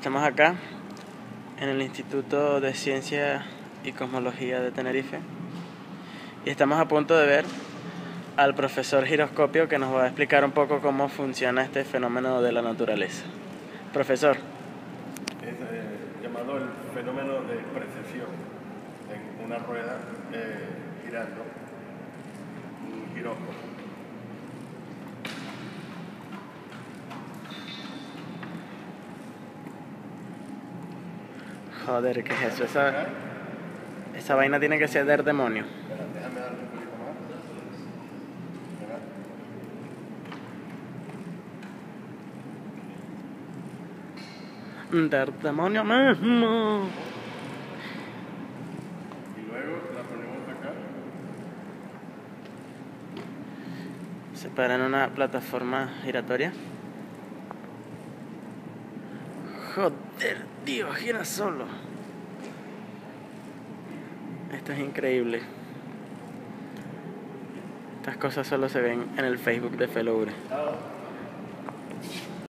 Estamos acá en el Instituto de Ciencia y Cosmología de Tenerife y estamos a punto de ver al profesor Giroscopio, que nos va a explicar un poco cómo funciona este fenómeno de la naturaleza. Profesor. Es llamado el fenómeno de precesión en una rueda girando, un giróscopo. Joder, ¿qué es eso? Esa vaina tiene que ser del demonio. Espera, déjame darle un poquito más. Espera. Del demonio mismo. Y luego la ponemos acá. Se para en una plataforma giratoria. Joder, tío, gira solo. Esto es increíble. Estas cosas solo se ven en el Facebook de Feloure.